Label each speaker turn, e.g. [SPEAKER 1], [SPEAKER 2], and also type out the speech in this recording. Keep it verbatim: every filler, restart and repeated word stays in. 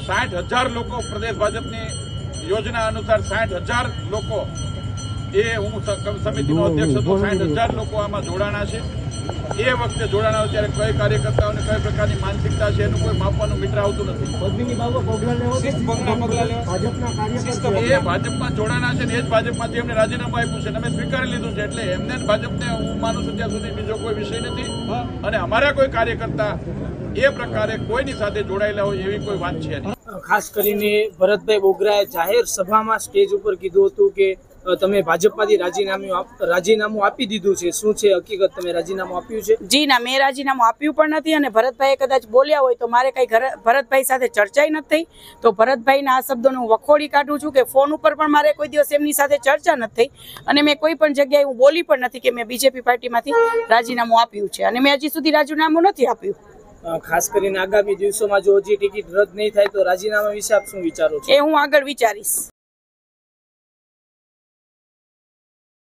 [SPEAKER 1] સાઠ હજાર લોકો પ્રદેશ ભાજપની યોજના અનુસાર સાઠ હજાર લોકો એ હું સમિતિનો અધ્યક્ષ હતો સાઠ હજાર લોકો આમાં જોડાણા છે। એ વખતે જોડાણા ત્યારે કઈ કાર્યકર્તાઓને કઈ પ્રકારની માનસિકતા છે એનું કોઈ માપવાનું મીટર આવતું નથી। એ ભાજપમાં જોડાણા છે ને એ જ ભાજપમાંથી એમને રાજીનામું આપ્યું છે અને અમે સ્વીકારી લીધું છે એટલે એમને ભાજપને હું માનું છું ત્યાં સુધી બીજો કોઈ વિષય નથી અને અમારા કોઈ કાર્યકર્તા એ પ્રકારે કોઈની સાથે જોડાયેલા હોય એવી કોઈ વાત છે નહીં।
[SPEAKER 2] ખાસ કરીને ભરતભાઈ બોગરાએ જાહેર સભામાં સ્ટેજ ઉપર કીધું હતું કે તમે ભાજપમાંથી રાજીનામું રાજીનામું આપી દીધું છે, શું છે હકીકત? તમે રાજીનામું આપ્યું છે?
[SPEAKER 3] જી ના, મેં રાજીનામું આપ્યું પણ નથી અને ભરતભાઈ કદાચ બોલ્યા હોય તો મારે કઈ ભરતભાઈ સાથે ચર્ચા નથી થઈ, તો ભરતભાઈના આ શબ્દોને હું વખોડી કાઢું છું કે ફોન ઉપર પણ મારે કોઈ દિવસ એમની સાથે ચર્ચા નથી થઈ અને મેં કોઈ પણ જગ્યાએ હું બોલી પણ નથી કે મેં બીજેપી પાર્ટીમાંથી રાજીનામું આપ્યું છે અને મેં હજી સુધી રાજીનામું નથી આપ્યું।
[SPEAKER 2] ખાસ કરીને આગામી દિવસોમાં જો હજી ટિકિટ રદ નહીં થાય તો રાજીનામા વિશે આપ શું વિચારો છો?
[SPEAKER 3] એ હું આગળ વિચારીશ।